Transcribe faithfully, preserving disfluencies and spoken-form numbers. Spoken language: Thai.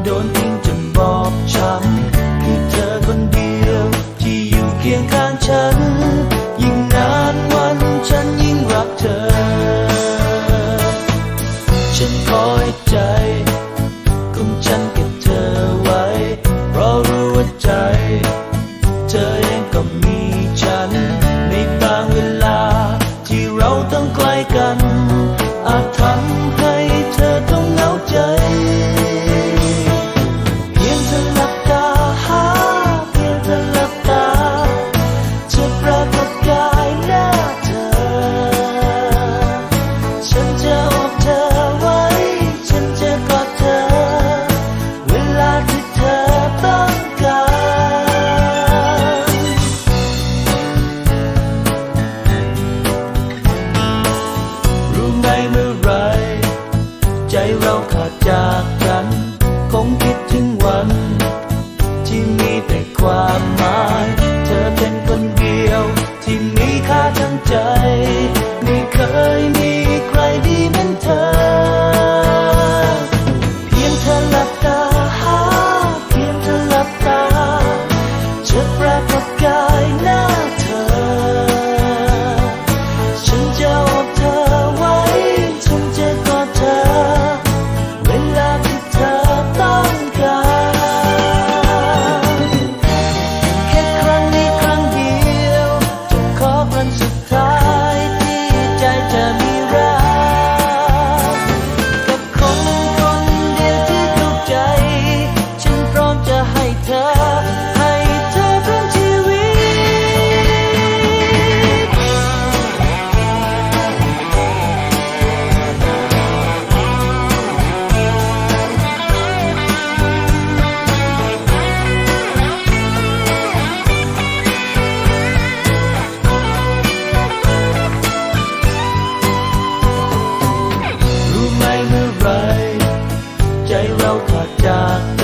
ดนทิ้งจนบอบช้ำคือเธอคนเดียวที่อยู่เคียงข้างฉันยิ่งนานวันฉันยิ่งรักเธอฉันคอยใจของฉันเก็บเธอไว้เพราะรู้ว่าใจเธอเองก็มีฉันในบางเวลาที่เราต้องไกลกันอาจทำให้เธอต้องเหงาใจเพียงเธอหลับตาหาเพียงเธอหลับตาจะปรากฏกายหน้าเธอฉันจะโอบเธอไว้ฉันจะกอดเธอเวลาที่เธอต้องการรู้ไหมเมื่อไรใจเราขาดจากกันคงคิดถึงวันที่มีแต่ความหมายเธอเป็นคนเดียวที่มีค่าทั้งใจไม่เคยมีใครดีเหมือนเธอเพียงเธอหลับตาหาเพียงเธอหลับตาจะปรากฏกายหน้าเธอฉันจะโอบเธอไว้ฉันจะกอดเธอเวลาที่เธอต้องการแค่ครั้งนี้ครั้งเดียวจะขอวันสุดท้ายที่ใจจะมีรักกับคนคนเดียวที่เข้าใจฉันพร้อมจะให้เธอให้เธอทั้งชีวิตรู้ไหมเมื่อไรใจเราขาดจาก